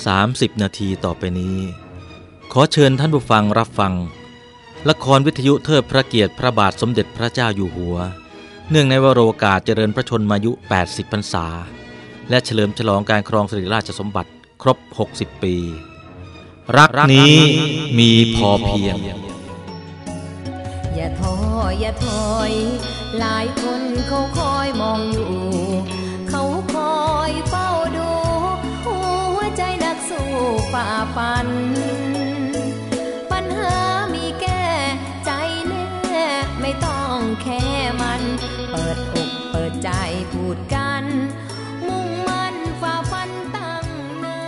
30 นาทีต่อไปนี้ขอเชิญท่านผู้ฟังรับฟังละครวิทยุเทิดพระเกียรติพระบาทสมเด็จพระเจ้าอยู่หัวเนื่องในวโรกาสเจริญพระชนมายุ80พรรษาและเฉลิมฉลองการครองสิริราชสมบัติครบ60ปีรักนี้มีพอเพียงอย่าท้ออย่าถอยหลายคนเขาคอยมองอยู่เขาคอยเฝ้าดูหัวใจนักสู้ฝ่าฟันปัญหามีแก้ใจแน่ไม่ต้องแค่มันเปิดอกเปิดใจพูดกันมุ่งมั่นฝ่าฟันตั้งหน้า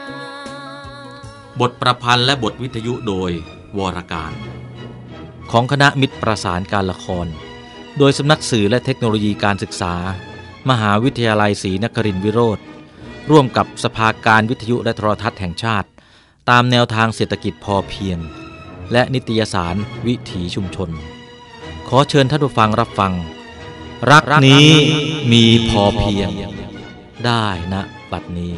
บทประพันธ์และบทวิทยุโดยวรการของคณะมิตรประสานการละครโดยสำนักสื่อและเทคโนโลยีการศึกษามหาวิทยาลัยศรีนครินทรวิโรธร่วมกับสภาการวิทยุและโทรทัศน์แห่งชาติตามแนวทางเศรษฐกิจพอเพียงและนิตยสารวิถีชุมชนขอเชิญท่านผู้ฟังรับฟังรักนี้มีพอเพียงได้ณบัดนี้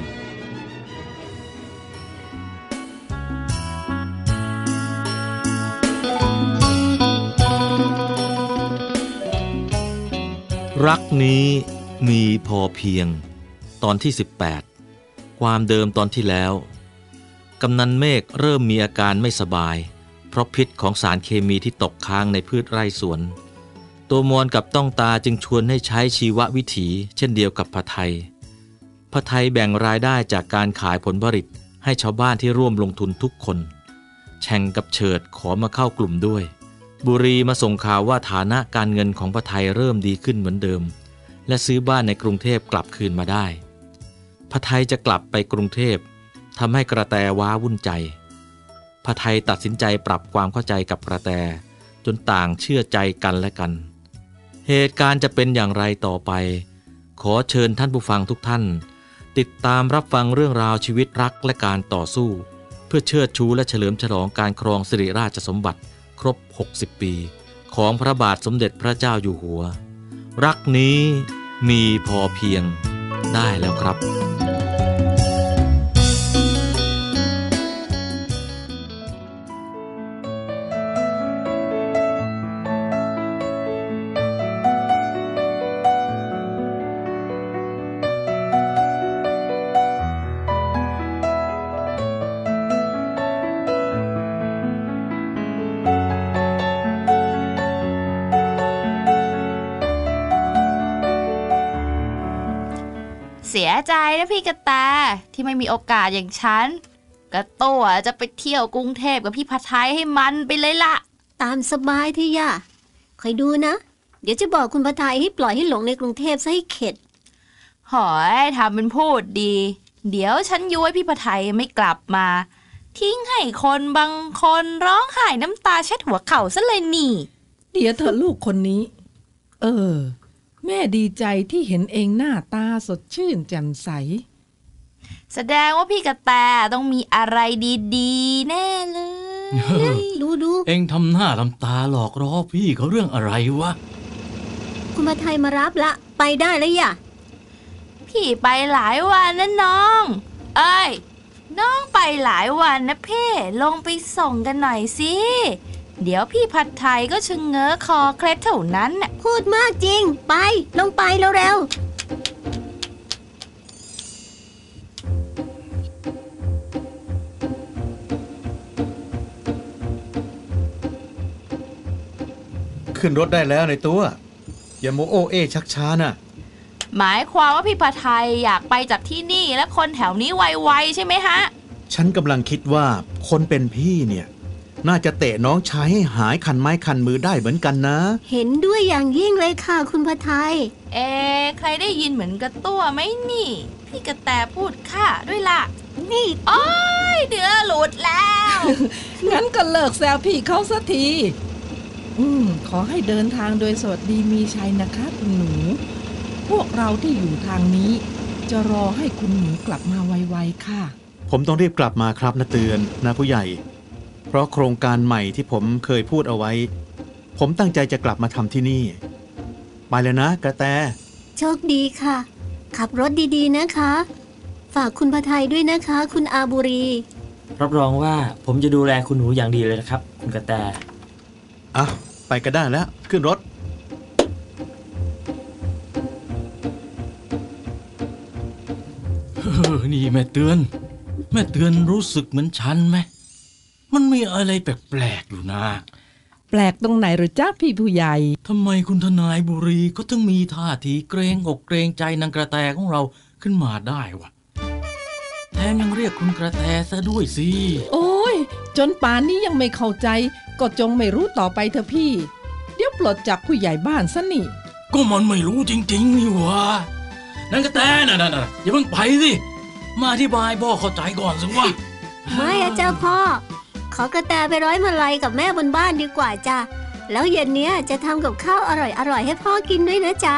รักนี้มีพอเพียงตอนที่18ความเดิมตอนที่แล้วกำนันเมฆเริ่มมีอาการไม่สบายเพราะพิษของสารเคมีที่ตกค้างในพืชไร่สวนตัวมวลกับต้องตาจึงชวนให้ใช้ชีววิถีเช่นเดียวกับพไทยแบ่งรายได้จากการขายผลผลิตให้ชาวบ้านที่ร่วมลงทุนทุกคนแข่งกับเฉิดขอมาเข้ากลุ่มด้วยบุรีมาส่งข่าวว่าฐานะการเงินของพไทยเริ่มดีขึ้นเหมือนเดิมและซื้อบ้านในกรุงเทพกลับคืนมาได้พไทยจะกลับไปกรุงเทพทำให้กระแตว้าวุ่นใจพไทยตัดสินใจปรับความเข้าใจกับกระแตจนต่างเชื่อใจกันและกันเหตุการณ์จะเป็นอย่างไรต่อไปขอเชิญท่านผู้ฟังทุกท่านติดตามรับฟังเรื่องราวชีวิตรักและการต่อสู้เพื่อเชิดชูและเฉลิมฉลองการครองสิริราชสมบัติครบ60ปีของพระบาทสมเด็จพระเจ้าอยู่หัวรักนี้มีพอเพียงได้แล้วครับเสียใจนะพี่กระแตที่ไม่มีโอกาสอย่างฉันกระตัวจะไปเที่ยวกรุงเทพกับพี่ผัดไทยให้มันไปเลยล่ะตามสบายที่ย่าคอยดูนะเดี๋ยวจะบอกคุณผัดไทยให้ปล่อยให้หลงในกรุงเทพซะให้เข็ดหอยทำเป็นพูดดีเดี๋ยวฉันย้วยพี่ผัดไทยไม่กลับมาทิ้งให้คนบางคนร้องไห้น้ำตาเช็ดหัวเข่าซะเลยนี่เดี๋ยวเธอลูกคนนี้แม่ดีใจที่เห็นเองหน้าตาสดชื่นแจ่มใสแสดงว่าพี่กระแตต้องมีอะไรดีๆแน่เลยดูเองทำหน้าทำตาหลอกล้อพี่เขาเรื่องอะไรวะคุณผัดไทยมารับละไปได้แล้วย่ะพี่ไปหลายวันนะน้องน้องไปหลายวันนะเพ่ลงไปส่งกันหน่อยสิเดี๋ยวพี่ผัดไทยก็ชะเง้อคอเคล็ดเท่านั้นน่ะพูดมากจริงไปลงไปเร็วขึ้นรถได้แล้วในตัวอย่าโมโอเอชักช้าน่ะหมายความว่าพี่ผัดไทยอยากไปจากที่นี่และคนแถวนี้ไวๆใช่ไหมฮะฉันกำลังคิดว่าคนเป็นพี่เนี่ยน่าจะเตะน้องชายให้หายคันไม้คันมือได้เหมือนกันนะเห็นด้วยอย่างยิ่งเลยค่ะคุณผัดไทยใครได้ยินเหมือนกระตั้วไหมนี่พี่กระแตพูดค่ะด้วยล่ะนี่โอ๊ยเดือหลุดแล้วงั้นก็เลิกแซวพี่เขาสักทีขอให้เดินทางโดยสวัสดีมีชัยนะคะคุณหนูพวกเราที่อยู่ทางนี้จะรอให้คุณหนูกลับมาไวๆค่ะผมต้องรีบกลับมาครับนะเตือนนะผู้ใหญ่เพราะโครงการใหม่ที่ผมเคยพูดเอาไว้ผมตั้งใจจะกลับมาทำที่นี่ไปเลยนะกระแตโชคดีค่ะขับรถดีๆนะคะฝากคุณพทัยด้วยนะคะ คุณอาบุรีรับรองว่าผมจะดูแลคุณหนูอย่างดีเลยนะครับ คุณกระแตอ่ะไปก็ได้แล้วขึ้นรถนี่แม่เตือนรู้สึกเหมือนฉันไหมมันมีอะไรแปลกๆอยู่นะแปลกตรงไหนหรือจ้าพี่ผู้ใหญ่ทำไมคุณทนายบุรีก็ถึงมีท่าทีเกรงอกเกรงใจนางกระแตของเราขึ้นมาได้วะแถมยังเรียกคุณกระแตซะด้วยสิโอ้ยจนป่านนี้ยังไม่เข้าใจก็จงไม่รู้ต่อไปเถอะพี่ เดี๋ยวปลดจากผู้ใหญ่บ้านซะนี่ก็มันไม่รู้จริงๆนี่วะนางกระแตน่ะอย่าเพิ่งไปสิมาอธิบายพ่อเข้าใจก่อนสิวะไม่อะจ้าพ่อ ขอกระแตไปร้อยมาลัยกับแม่บนบ้านดีกว่าจ้ะแล้วเย็นเนี้ยจะทำกับข้าวอร่อยๆให้พ่อกินด้วยนะจ๊ะ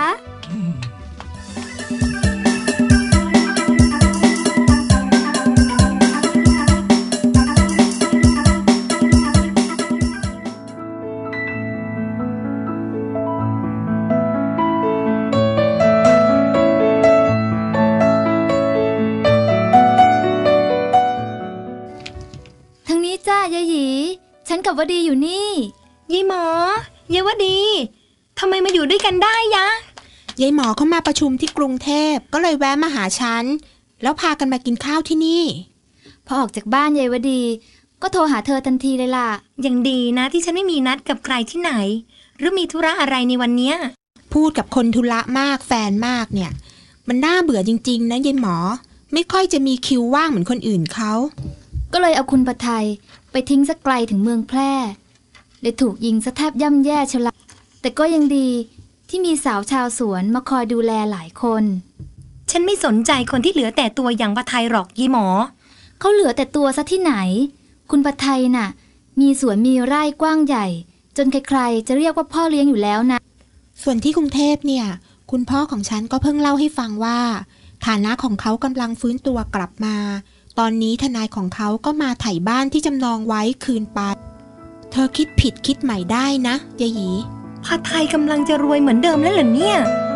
ทางนี้จ้ายายหยีฉันกับวดีอยู่นี่ยายหมอยายวดีทำไมมาอยู่ด้วยกันได้ยะยายหมอเขามาประชุมที่กรุงเทพก็เลยแวะมาหาฉันแล้วพากันมากินข้าวที่นี่พอออกจากบ้านยายวดี ก็โทรหาเธอทันทีเลยล่ะยังดีนะที่ฉันไม่มีนัดกับใครที่ไหน หรือมีธุระอะไรในวันเนี้ยพูดกับคนธุระมากแฟนมากเนี่ยมันน่าเบื่อจริงๆนะยายหมอไม่ค่อยจะมีคิวว่างเหมือนคนอื่นเขาก็เลยเอาคุณพทัยไปทิ้งสักไกลถึงเมืองแพร่เลยถูกยิงซะแทบย่ำแย่เชยวละแต่ก็ยังดีที่มีสาวชาวสวนมาคอยดูแลหลายคนฉันไม่สนใจคนที่เหลือแต่ตัวอย่างปะไทยหรอกยายหมอเขาเหลือแต่ตัวซะที่ไหน คุณพทัยน่ะมีสวนมีไร่กว้างใหญ่ จนใครๆจะเรียกว่าพ่อเลี้ยงอยู่แล้วนะส่วนที่กรุงเทพเนี่ยคุณพ่อของฉันก็เพิ่งเล่าให้ฟังว่าฐานะของเขากำลังฟื้นตัวกลับมาตอนนี้ทนายของเขาก็มาไถ่บ้านที่จำนองไว้คืนไปเธอคิดผิดคิดใหม่ได้นะยายหยีพะไทยกำลังจะรวยเหมือนเดิมแล้วเหรอเนี่ย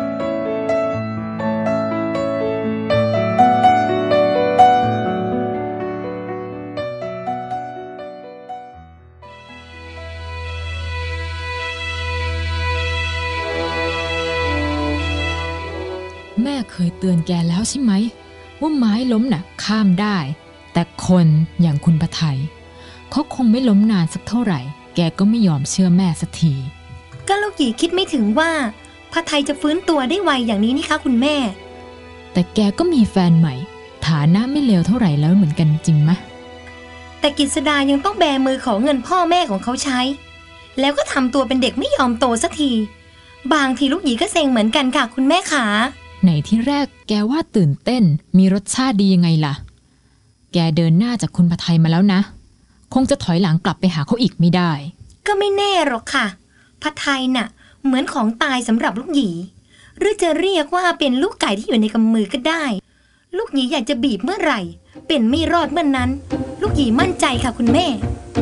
แม่เคยเตือนแกแล้วใช่ไหมว่าไม้ล้มน่ะข้ามได้แต่คนอย่างคุณพะไทยเขาคงไม่ล้มนานสักเท่าไหร่แกก็ไม่ยอมเชื่อแม่สักทีก็ลูกหยีคิดไม่ถึงว่าพะไทยจะฟื้นตัวได้ไวอย่างนี้นี่คะคุณแม่แต่แกก็มีแฟนใหม่ฐานะไม่เลวเท่าไหร่แล้วเหมือนกันจริงไหมแต่กฤษดายังต้องแบมือขอเงินพ่อแม่ของเขาใช้ แล้วก็ทำตัวเป็นเด็กไม่ยอมโตสักทีบางทีลูกหยีก็เซ็งเหมือนกันค่ะคุณแม่ขาไหนที่แรกแกว่าตื่นเต้นมีรสชาติดียังไงล่ะแกเดินหน้าจากคุณพะไทยมาแล้วนะคงจะถอยหลังกลับไปหาเขาอีกไม่ได้ก็ไม่แน่หรอกค่ะพะไทยน่ะเหมือนของตายสำหรับลูกหยีหรือจะเรียกว่าเป็นลูกไก่ที่อยู่ในกำมือก็ได้ ลูกหยีอยากจะบีบเมื่อไหร่เป็นไม่รอดเมื่อนนั้น ลูกหยีมั่นใจค่ะคุณแม่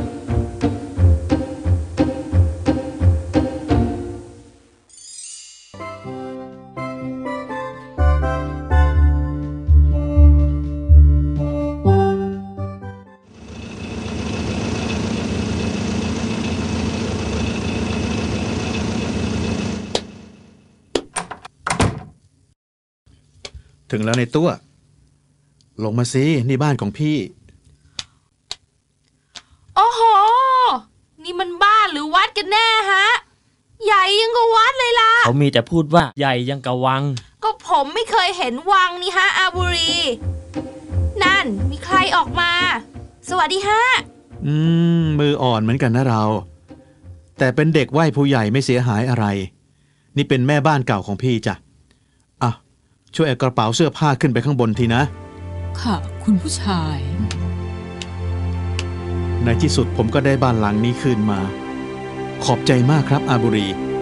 ถึงแล้วในตัวลงมาสินี่บ้านของพี่โอ้โหนี่มันบ้านหรือวัดกันแน่ฮะใหญ่ยังกับวัดเลยล่ะเขามีแต่พูดว่าใหญ่ยังกะวังก็ผมไม่เคยเห็นวังนี่ฮะอาบุรีนั่นมีใครออกมาสวัสดีฮะมืออ่อนเหมือนกันนะเรา แต่เป็นเด็กไหว้ผู้ใหญ่ไม่เสียหายอะไรนี่เป็นแม่บ้านเก่าของพี่จ้ะอ่ะช่วยเอากระเป๋าเสื้อผ้าขึ้นไปข้างบนทีนะค่ะคุณผู้ชายในที่สุดผมก็ได้บ้านหลังนี้คืนมา ขอบใจมากครับอาบุรี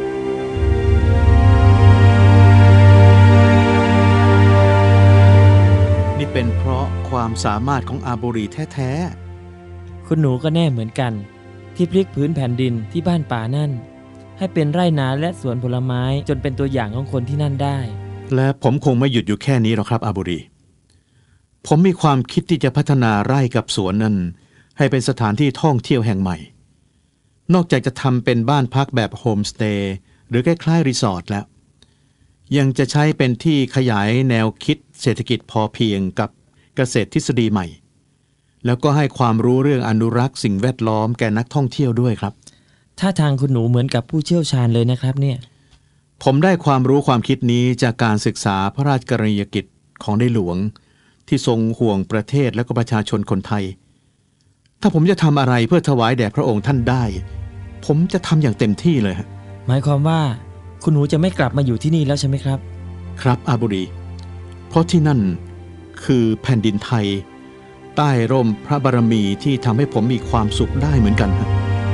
นี่เป็นเพราะความสามารถของอาบุรีแท้ๆคุณหนูก็แน่เหมือนกันที่พลิกพื้นแผ่นดินที่บ้านป่านั่นให้เป็นไร่นาและสวนผลไม้จนเป็นตัวอย่างของคนที่นั่นได้และผมคงไม่หยุดอยู่แค่นี้หรอกครับอาบุรีผมมีความคิดที่จะพัฒนาไร่กับสวนนั้นให้เป็นสถานที่ท่องเที่ยวแห่งใหม่นอกจากจะทำเป็นบ้านพักแบบโฮมสเตย์หรือใกล้ๆรีสอร์ทแล้วยังจะใช้เป็นที่ขยายแนวคิดเศรษฐกิจพอเพียงกับเกษตรทฤษฎีใหม่แล้วก็ให้ความรู้เรื่องอนุรักษ์สิ่งแวดล้อมแก่นักท่องเที่ยวด้วยครับถ้าทางคุณหนูเหมือนกับผู้เชี่ยวชาญเลยนะครับเนี่ยผมได้ความรู้ความคิดนี้จากการศึกษาพระราชกรณียกิจของในหลวงที่ทรงห่วงประเทศและก็ประชาชนคนไทยถ้าผมจะทำอะไรเพื่อถวายแด่พระองค์ท่านได้ผมจะทำอย่างเต็มที่เลยฮะหมายความว่าคุณหนูจะไม่กลับมาอยู่ที่นี่แล้วใช่ไหมครับครับอาบุรีเพราะที่นั่นคือแผ่นดินไทยใต้ร่มพระบารมีที่ทำให้ผมมีความสุขได้เหมือนกันฮะ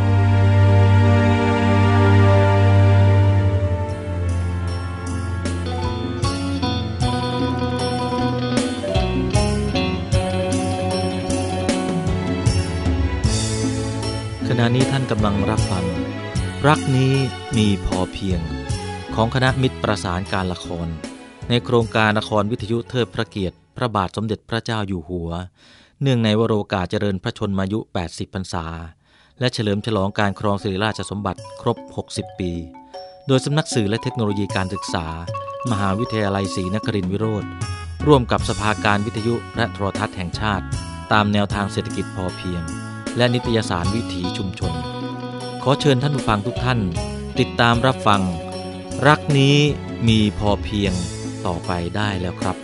ขณะนี้ท่านกำลังรับฟังรักนี้มีพอเพียงของคณะมิตรประสานการละครในโครงการละครวิทยุเทิดพระเกียรติพระบาทสมเด็จพระเจ้าอยู่หัวเนื่องในวโรกาสเจริญพระชนมายุ80พรรษาและเฉลิมฉลองการครองสิริราชสมบัติครบ60ปีโดยสำนักสื่อและเทคโนโลยีการศึกษามหาวิทยาลัยศรีนครินทร์วิโรธร่วมกับสภาการวิทยุและโทรทัศน์แห่งชาติตามแนวทางเศรษฐกิจพอเพียงและนิตยสารวิถีชุมชนขอเชิญท่านผู้ฟังทุกท่านติดตามรับฟังรักนี้มีพอเพียงต่อไปได้แล้วครับ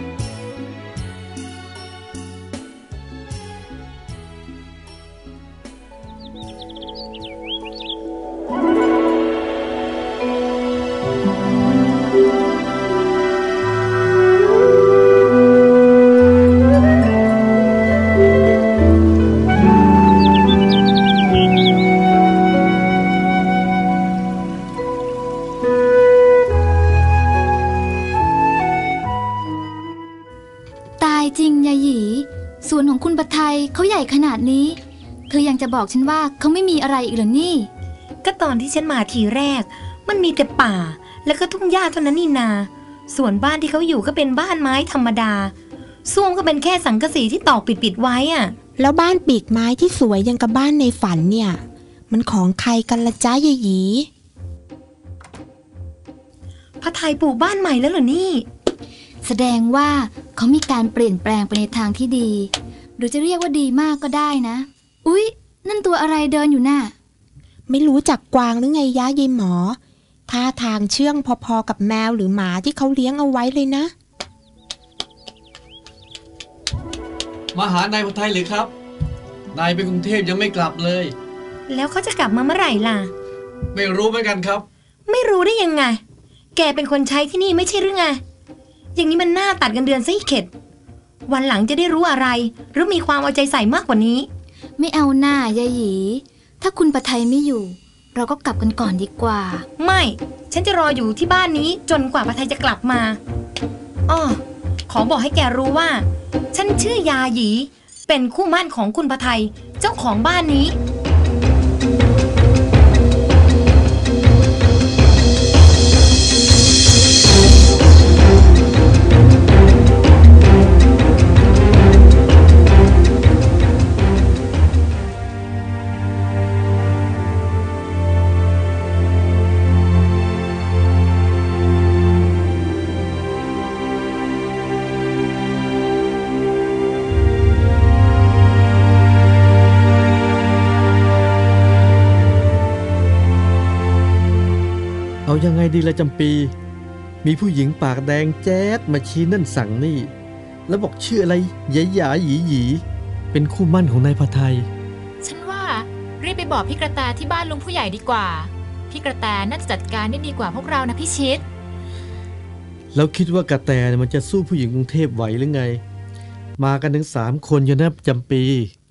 ส่วนของคุณประทัยเขาใหญ่ขนาดนี้เธอยังจะบอกฉันว่าเขาไม่มีอะไรอีกเหรอนี่ก็ตอนที่ฉันมาทีแรกมันมีแต่ป่าแล้วก็ทุ่งหญ้าเท่านั้นนี่นาส่วนบ้านที่เขาอยู่ก็เป็นบ้านไม้ธรรมดาซ่วมก็เป็นแค่สังกะสีที่ตอกปิดไว้อะแล้วบ้านปีกไม้ที่สวยยังกับบ้านในฝันเนี่ยมันของใครกันละจ้ายายหยีพระทัยปลูกบ้านใหม่แล้วเหรอนี่แสดงว่าเขามีการเปลี่ยนแปลงไปในทางที่ดีหรือจะเรียกว่าดีมากก็ได้นะอุ๊ยนั่นตัวอะไรเดินอยู่น่ะไม่รู้จักกวางหรือไงยะยายหมอท่าทางเชื่องพอๆกับแมวหรือหมาที่เขาเลี้ยงเอาไว้เลยนะมาหานายพระทัยหรือครับนายไปกรุงเทพยังไม่กลับเลยแล้วเขาจะกลับมาเมื่อไหร่ล่ะไม่รู้เหมือนกันครับไม่รู้ได้ยังไงแกเป็นคนใช้ที่นี่ไม่ใช่หรือไงอย่างนี้มันน่าตัดกันเดือนซะอีกเข็ดวันหลังจะได้รู้อะไรหรือมีความเอาใจใส่มากกว่านี้ไม่เอาหน้ายายหยีถ้าคุณประทัยไม่อยู่เราก็กลับกันก่อนดีกว่าไม่ฉันจะรออยู่ที่บ้านนี้จนกว่าประทัยจะกลับมาอ้อขอบอกให้แกรู้ว่าฉันชื่อยาหยีเป็นคู่หมั่นของคุณประทัยเจ้าของบ้านนี้เอายังไงดีละจำปีมีผู้หญิงปากแดงแจ๊ดมาชี้นั่นสั่งนี่แล้วบอกชื่ออะไรยายหยาหยีหยีเป็นคู่มั่นของนายพระทัยฉันว่ารีบไปบอกพี่กระแตที่บ้านลุงผู้ใหญ่ดีกว่าพี่กระแตน่าจะจัดการได้ดีกว่าพวกเรานะพี่ชิดแล้วคิดว่ากระแตมันจะสู้ผู้หญิงกรุงเทพไหวหรือไงมากันถึง3 คนอยู่นะจำปี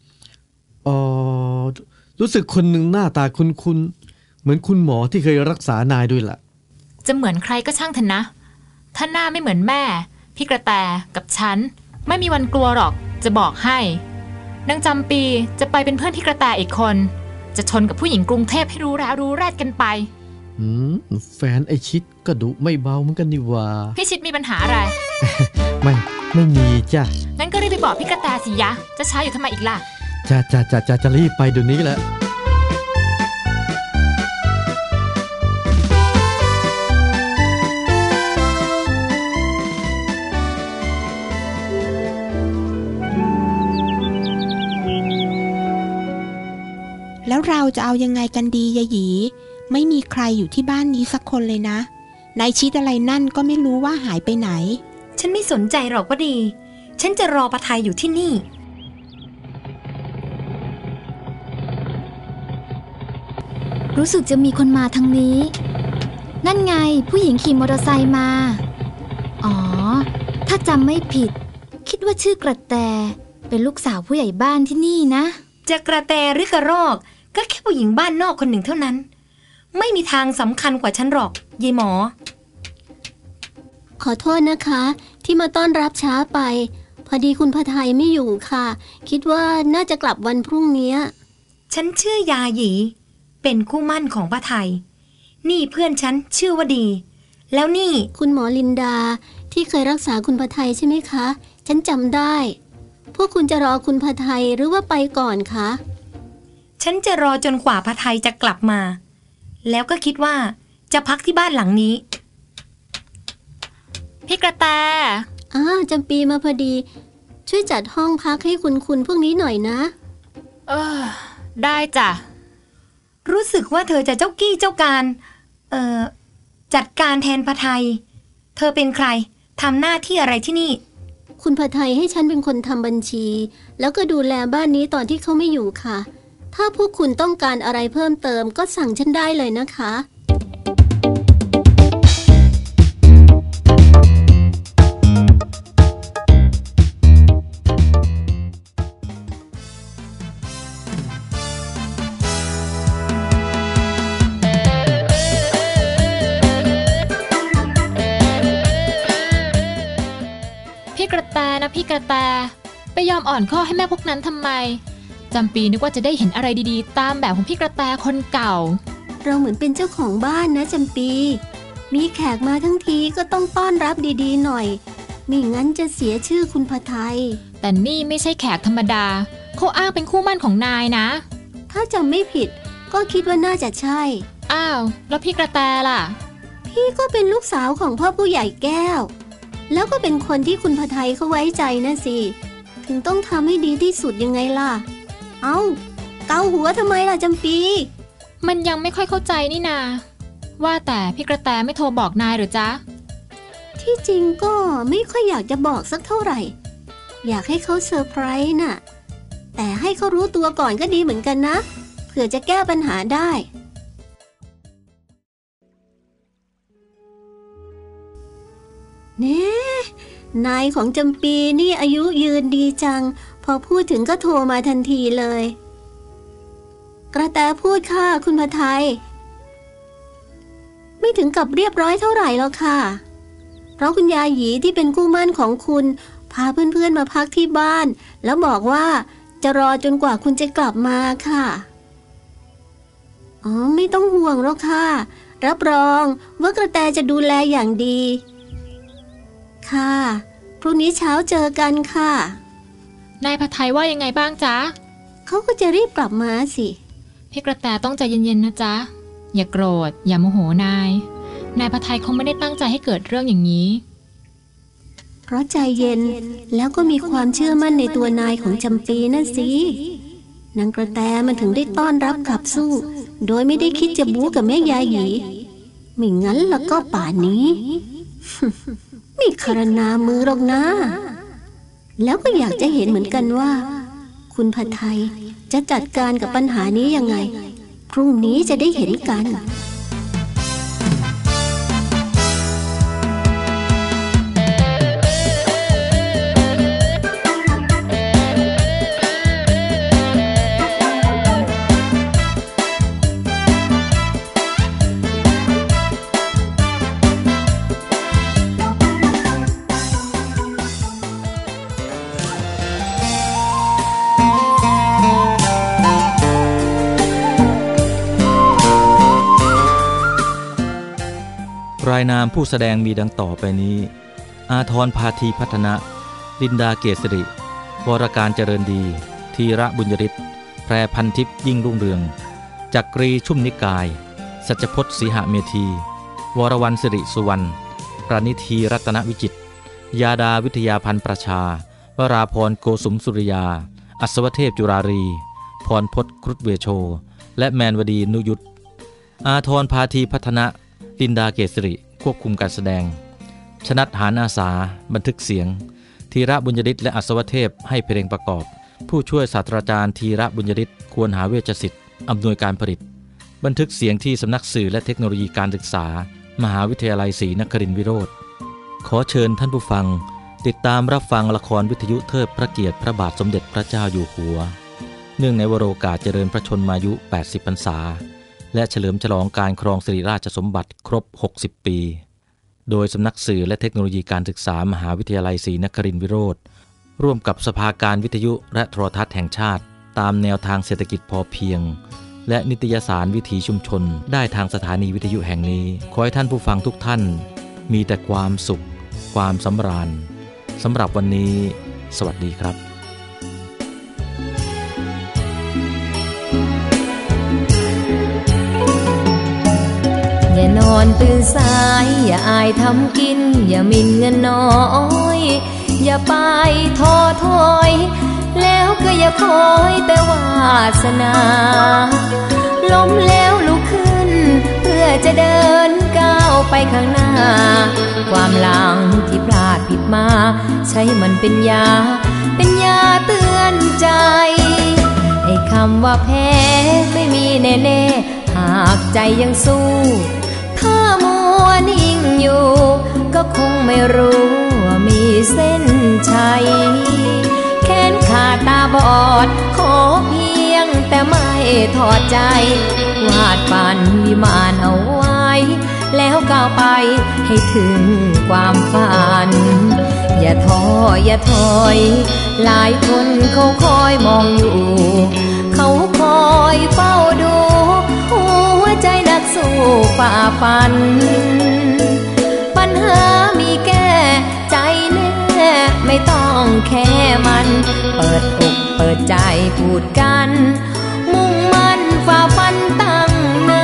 รู้สึกคนหนึ่งหน้าตาคุ้นเหมือนคุณหมอที่เคยรักษานายด้วยล่ะจะเหมือนใครก็ช่างเถอะนะถ้าหน้าไม่เหมือนแม่พี่กระแตกับฉันไม่มีวันกลัวหรอกจะบอกให้นางจำปีจะไปเป็นเพื่อนพี่กระแตอีกคนจะชนกับผู้หญิงกรุงเทพให้รู้แล้วรู้แรดกันไปแฟนไอชิดก็ดุไม่เบาเหมือนกันนี่ว่าพี่ชิดมีปัญหาอะไรไม่มีจ้ะงั้นก็รีบไปบอกพี่กระแตสิยะ จะช้าอยู่ทำไมอีกล่ะจะรีบไปเดี๋ยวนี้แหละแล้วเราจะเอายังไงกันดียายหยีไม่มีใครอยู่ที่บ้านนี้สักคนเลยนะนายชิดอะไรนั่นก็ไม่รู้ว่าหายไปไหนฉันไม่สนใจหรอกว่าดี ฉันจะรอประทัยอยู่ที่นี่รู้สึกจะมีคนมาทางนี้ นั่นไงผู้หญิงขี่มอเตอร์ไซค์มา อ๋อ ถ้าจำไม่ผิด คิดว่าชื่อกระแตเป็นลูกสาวผู้ใหญ่บ้านที่นี่นะจะกระแตหรือกระรอกก็แค่ผู้หญิงบ้านนอกคนหนึ่งเท่านั้น ไม่มีทางสำคัญกว่าฉันหรอกยายหมอขอโทษนะคะที่มาต้อนรับช้าไป พอดีคุณพทัยไม่อยู่ค่ะ คิดว่าน่าจะกลับวันพรุ่งนี้ฉันชื่อยาหยีเป็นคู่มั่นของพทัยนี่เพื่อนฉันชื่อว่าดี แล้วนี่คุณหมอลินดาที่เคยรักษาคุณพทัยใช่ไหมคะฉันจำได้พวกคุณจะรอคุณพทัยหรือว่าไปก่อนคะฉันจะรอจนกว่าพทัยจะกลับมาแล้วก็คิดว่าจะพักที่บ้านหลังนี้พี่กระแตจำปีมาพอดีช่วยจัดห้องพักให้คุณพวกนี้หน่อยนะได้จ้ะรู้สึกว่าเธอจะเจ้ากี้เจ้าการจัดการแทนพทัยเธอเป็นใครทำหน้าที่อะไรที่นี่คุณพทัยให้ฉันเป็นคนทำบัญชีแล้วก็ดูแลบ้านนี้ตอนที่เขาไม่อยู่ค่ะถ้าพวกคุณต้องการอะไรเพิ่มเติมก็สั่งฉันได้เลยนะคะพี่กระแตนะพี่กระแตไปยอมอ่อนข้อให้แม่พวกนั้นทำไมจำปีนึกว่าจะได้เห็นอะไรดีๆตามแบบของพี่กระแตคนเก่าเราเหมือนเป็นเจ้าของบ้านนะจำปีมีแขกมาทั้งทีก็ต้องต้อนรับดีๆหน่อยไม่งั้นจะเสียชื่อคุณพทัยแต่นี่ไม่ใช่แขกธรรมดาเขาอ้างเป็นคู่มั่นของนายนะถ้าจำไม่ผิดก็คิดว่าน่าจะใช่อ้าวแล้วพี่กระแตล่ะพี่ก็เป็นลูกสาวของพ่อผู้ใหญ่แก้วแล้วก็เป็นคนที่คุณพทัยเขาไว้ใจนะสิถึงต้องทำให้ดีที่สุดยังไงล่ะเอ้าเกาหัวทำไมล่ะจำปีมันยังไม่ค่อยเข้าใจนี่นาว่าแต่พี่กระแตไม่โทรบอกนายหรือจ๊ะที่จริงก็ไม่ค่อยอยากจะบอกสักเท่าไหร่อยากให้เขาเซอร์ไพรส์น่ะแต่ให้เขารู้ตัวก่อนก็ดีเหมือนกันนะเผื่อจะแก้ปัญหาได้เน่นายของจำปีนี่อายุยืนดีจังพอพูดถึงก็โทรมาทันทีเลยกระแตพูดค่ะคุณพทัยไม่ถึงกับเรียบร้อยเท่าไหร่หรอกค่ะเพราะคุณยาหยีที่เป็นคู่มั่นของคุณพาเพื่อนๆมาพักที่บ้านแล้วบอกว่าจะรอจนกว่าคุณจะกลับมาค่ะไม่ต้องห่วงหรอกค่ะรับรองว่ากระแตจะดูแลอย่างดีค่ะพรุ่งนี้เช้าเจอกันค่ะนายพทัยว่ายังไงบ้างจ๊ะเขาก็จะรีบกลับมาสิพี่กระแตต้องใจเย็นๆนะจ๊ะอย่าโกรธอย่าโมโหนายพทัยคงไม่ได้ตั้งใจให้เกิดเรื่องอย่างนี้เพราะใจเย็นแล้วก็มีความเชื่อมั่นในตัวนายของจำปีนั่นสินางกระแตมันถึงได้ต้อนรับกลับสู้โดยไม่ได้คิดจะบู๊กับแม่ยาหยีไม่งั้นแล้วก็ป่านนี้ไม่คารนามือหรอกนะแล้วก็อยากจะเห็นเหมือนกันว่าคุณพทัยจะจัดการกับปัญหานี้ยังไงพรุ่งนี้จะได้เห็นกันรายนามผู้แสดงมีดังต่อไปนี้อาทรพาธีพัฒนะลินดาเกษริวรการเจริญดีธีระบุญยฤทธิ์แพรพันทิพย์ยิ่งรุ่งเรืองจักรีชุ่มนิกายสัจพจน์สีหเมธีวรวรรณสิริสุวรรณประนิธีรัตนวิจิตรยาดาวิทยาพันธ์ประชาวราพรโกสุมสุริยาอัศวเทพจุรารีพรพจน์ครุฑเวโชและแมนวดีนุยุทธอาทรพาธีพัฒนะลินดาเกษริควบคุมการแสดงชนัดหานอาสาบันทึกเสียงธีระบุญยฤทธิ์และอัศวเทพให้เพลงประกอบผู้ช่วยศาสตราจารย์ธีระบุญยฤทธิ์ควรหาเวชศิษย์อำนวยการผลิตบันทึกเสียงที่สำนักสื่อและเทคโนโลยีการศึกษามหาวิทยาลัยศรีนครินทร์วิโรธขอเชิญท่านผู้ฟังติดตามรับฟังละครวิทยุเทิดพระเกียรติพระบาทสมเด็จพระเจ้าอยู่หัวเนื่องในวโรกาสเจริญพระชนมายุ80พรรษาและเฉลิมฉลองการครองสิริราชสมบัติครบ60ปีโดยสำนักสื่อและเทคโนโลยีการศึกษามหาวิทยาลัยศรีนครินทร์วิโรธร่วมกับสภาการวิทยุและโทรทัศน์แห่งชาติตามแนวทางเศรษฐกิจพอเพียงและนิตยสารวิถีชุมชนได้ทางสถานีวิทยุแห่งนี้ขอให้ท่านผู้ฟังทุกท่านมีแต่ความสุขความสำราญสำหรับวันนี้สวัสดีครับอย่านอนตื่นสายอย่าอายทำกินอย่ามิ่นเงินน้อยอย่าไปท้อถอยแล้วก็อย่าคอยแต่วาสนาล้มแล้วลุกขึ้นเพื่อจะเดินก้าวไปข้างหน้าความหลังที่พลาดผิดมาใช้มันเป็นยาเตือนใจไอ้คำว่าแพ้ไม่มีแน่ๆหากใจยังสู้ถ้ามัวนิ่งอยู่ก็คงไม่รู้ว่ามีเส้นชัยแขนขาดตาบอดขอเพียงแต่ไม่ถอดใจวาดฝันวิมานเอาไว้แล้วก้าวไปให้ถึงความฝันอย่าท้ออย่าถอยหลายคนเขาคอยมองอยู่เขาคอยเฝ้าดูหัวใจนักสู้ฝ่าฟันปัญหามีแก้ใจแน่ไม่ต้องแค่มันเปิดอกเปิดใจพูดกันมุ่งมั่นฝ่าฟันตั้งหน้า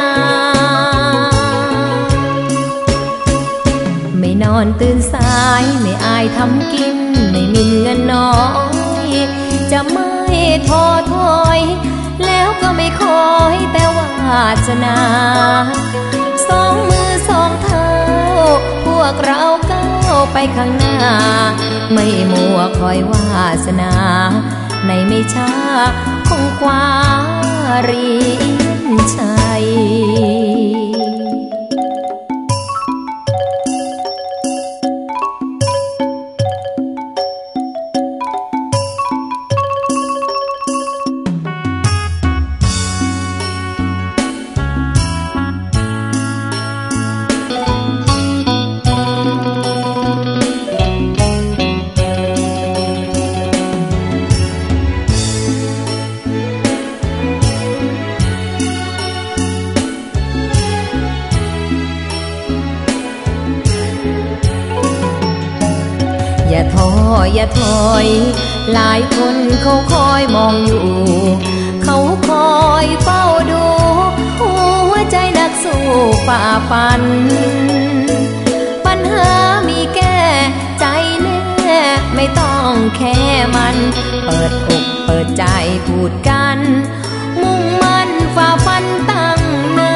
ไม่นอนตื่นสายไม่อายทำกินไม่มีเงินน้อยจะไม่ท้อถอยแล้วก็ไม่คอยแต่วาสนาสองมือสองเท้าพวกเราก้าวไปข้างหน้าไม่มัวคอยวาสนาในไม่ช้าคงคว้าเหรียญชัยอย่าถอยหลายคนเขาคอยมองอยู่เขาคอยเฝ้าดูหัวใจนักสู้ฝ่าฟันปัญหามีแก้ใจแน่ไม่ต้องแค่มันเปิดอกเปิดใจพูดกันมุ่งมั่นฝ่าฟันตั้งหน้า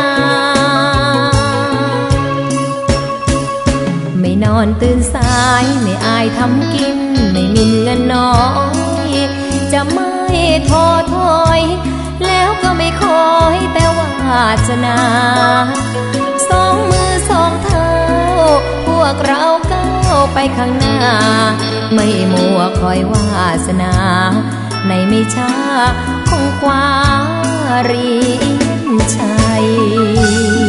ไม่นอนตื่นสายไม่อายทำกินไม่มีเงินน้อยจะไม่ท้อถอยแล้วก็ไม่คอยแต่วาสนาสองมือสองเท้าพวกเราก้าวไปข้างหน้าไม่มัวคอยวาสนาในไม่ช้าคงคว้าเหรียญชัย